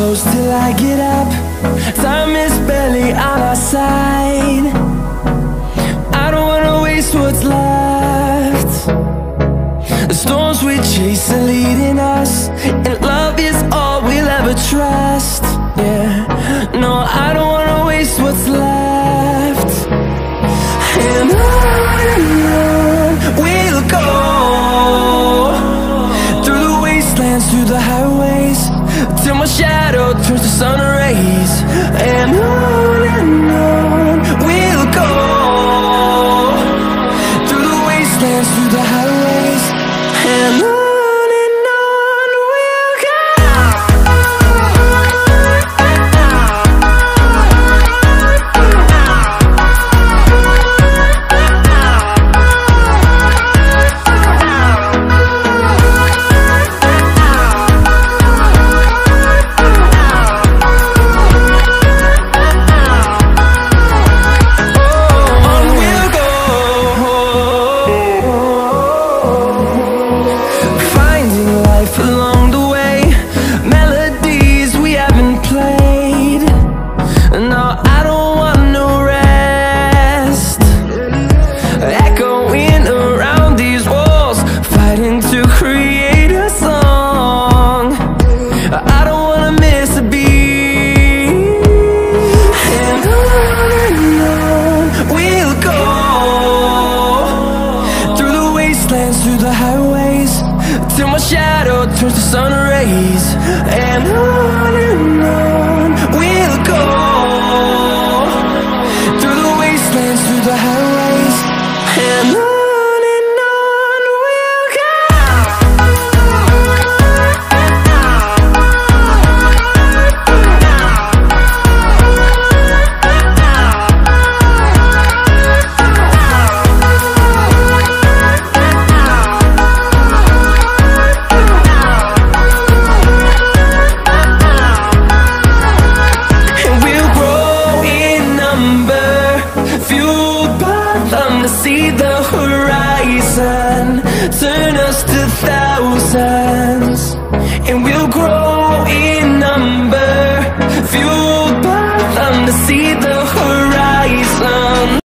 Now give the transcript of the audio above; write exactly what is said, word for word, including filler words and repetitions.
close till I get up. Time is barely on our side. I don't wanna waste what's left. The storms we chase are leading us, and love is all we'll ever trust. Yeah, no, I don't wanna waste what's left. And on and on we'll go, through the wastelands, through the highways, till my shadow turns to sun rays. And on and on we'll go, through the wastelands, through the highways, and on. Through the highways, till my shadow turns to sun rays. And on and on we'll go, through the wastelands, through the highways, and on. See the horizon turn us to thousands, and we'll grow in number, fuel